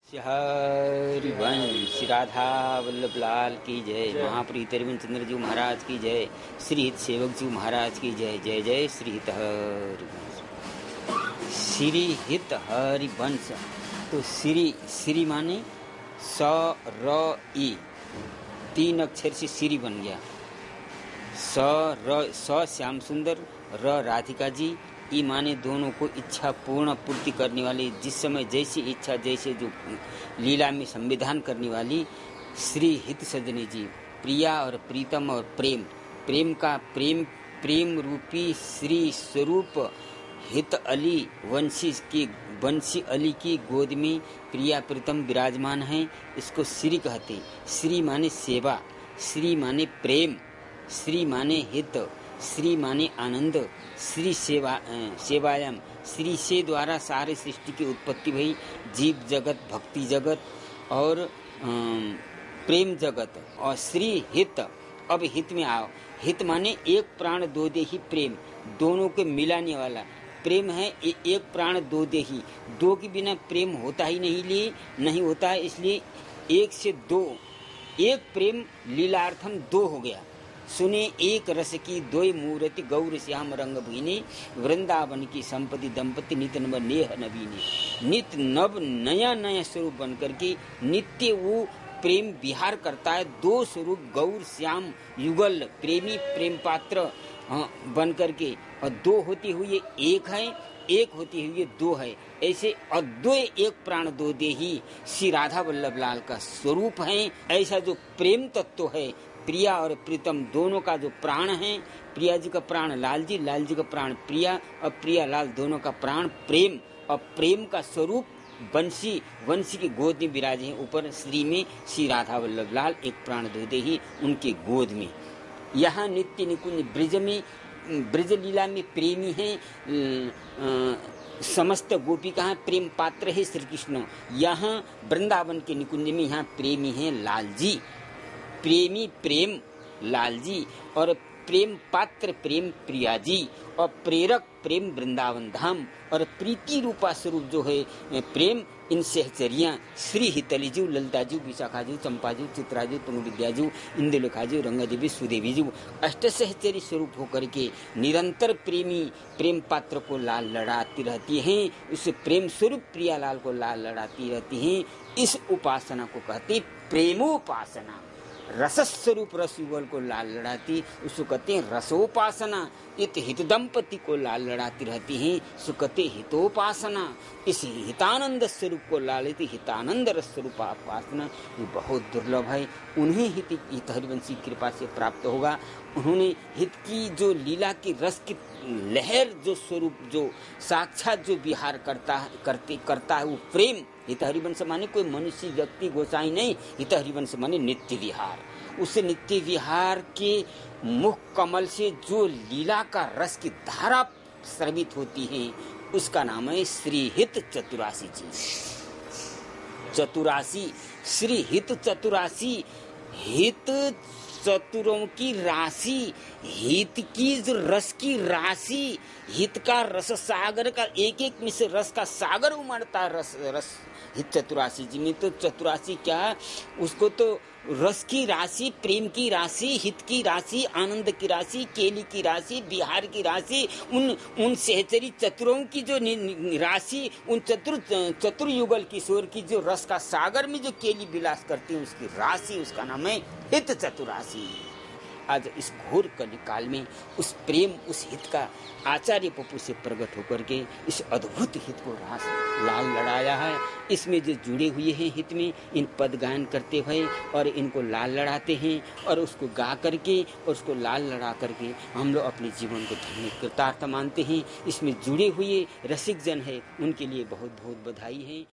हरिवंश राधा वल्लभ लाल की जय। महाप्रीत अरविंद चंद्र जी महाराज की जय। श्री हित सेवक जी महाराज की जय। जय जय श्री हित हरिवंश। श्री हित हरिवंश। तो श्री माने स र ई, 3 अक्षर से श्री बन गया। स श्याम सुंदर, र राधिका जी, ई माने दोनों को इच्छा पूर्ण पूर्ति करने वाली, जिस समय जैसी इच्छा जैसे जो लीला में संविधान करने वाली श्री हित सजनी जी। प्रिया और प्रीतम और प्रेम का प्रेम रूपी श्री स्वरूप हित अली वंशी अली की गोद में प्रिया प्रीतम विराजमान है। इसको श्री कहते। श्री माने सेवा, श्री माने प्रेम, श्री माने हित, श्री माने आनंद, श्री सेवायाम, श्री से द्वारा सारे सृष्टि की उत्पत्ति भई। जीव जगत, भक्ति जगत और प्रेम जगत। और श्री हित, अब हित में आओ। हित माने एक प्राण दो देही प्रेम, दोनों के मिलाने वाला प्रेम है। एक प्राण दो देही, दो के बिना प्रेम होता ही नहीं होता है। इसलिए एक से दो, एक प्रेम लीलार्थम दो हो गया। सुने एक रस की दोय मूर्ति, गौर श्याम रंग भीने, वृंदावन की संपत्ति दंपति नित नव नेह नवीने। नित नव नया नया स्वरूप बन करके नित्य वो प्रेम विहार करता है। दो स्वरूप गौर श्याम युगल प्रेमी प्रेम पात्र बन करके, और दो होती हुई एक है, एक होती हुई दो है। ऐसे अद्वय एक प्राण दो देही श्री राधा वल्लभ लाल का स्वरूप है। ऐसा जो प्रेम तत्व है, प्रिया और प्रीतम दोनों का जो प्राण है, प्रिया जी का प्राण लाल जी का प्राण प्रिया, और प्रिया लाल दोनों का प्राण प्रेम, और प्रेम का स्वरूप वंशी की गोद में विराजे हैं। ऊपर श्री में श्री राधा वल्लभ लाल एक प्राण दो देही उनके गोद में। यहाँ नित्य निकुंज ब्रज में, ब्रज लीला में प्रेमी है। समस्त गोपिका प्रेम पात्र है श्री कृष्ण। यहाँ वृंदावन के निकुंज में यहाँ प्रेमी है लाल जी। प्रेमी प्रेम लाल जी, और प्रेम पात्र प्रेम प्रिया जी, और प्रेरक प्रेम वृंदावन धाम, और प्रीति रूपा स्वरूप जो है प्रेम इन सहचरियां श्री हितलीजू, ललिताजू, विशाखाजू, चंपाजू, चित्राजू, तुंग विद्याजू, इंदुलेखाजू, रंगदेवी, सुदेवीजू, अष्ट सहचरी स्वरूप होकर के निरंतर प्रेमी प्रेम पात्र को लाल लड़ाती रहती हैं। उस प्रेम स्वरूप प्रिया लाल को लाल लड़ाती रहती हैं। इस उपासना को कहते प्रेमोपासना। रस स्वरूप रस युगल को लाल लड़ाती, उसको कहते हैं रसोपासना। इत हित दंपति को लाल लड़ाती रहती हैं, उसको कहते हितोपासना। इस हितानंद स्वरूप को लालती हितानंद रस स्वरूप उपासना। ये बहुत दुर्लभ है। उन्हें हित हरिवंशी कृपा से प्राप्त होगा। उन्होंने हित की जो लीला की रस की लहर, जो स्वरूप, जो साक्षात जो विहार करता है वो प्रेम। हित हरिवंश माने कोई मनुष्य व्यक्ति गोसाई नहीं। हित हरिवंश माने नित्य विहार। उस नित्य विहार के मुख कमल से जो लीला का रस की धारा स्रवित होती है, उसका नाम है श्री हित चतुरासी जी। चतुरासी, श्री हित चतुरासी। हित चतुरों की राशि, हित की जो रस की राशि, हित का रस सागर का एक एक में से रस का सागर उमड़ता है। रस हित चतुरासी जी में। तो चतुरासी क्या, उसको तो रस की राशि, प्रेम की राशि, हित की राशि, आनंद की राशि, केली की राशि, बिहार की राशि, उन सहचरी चतुरों की जो राशि, उन चतुर्युगल किशोर की जो रस का सागर में जो केली विलास करती है, उसकी राशि, उसका नाम है हित चतुरासी। आज इस घोर कलिकाल में उस प्रेम, उस हित का आचार्य पप्पू से प्रकट होकर के इस अद्भुत हित को रास लाल लड़ाया है। इसमें जो जुड़े हुए हैं हित में, इन पद गायन करते हुए और इनको लाल लड़ाते हैं, और उसको गा करके और उसको लाल लड़ा करके हम लोग अपने जीवन को धन्य कृतार्थ मानते हैं। इसमें जुड़े हुए रसिक जन है, उनके लिए बहुत बहुत बधाई है।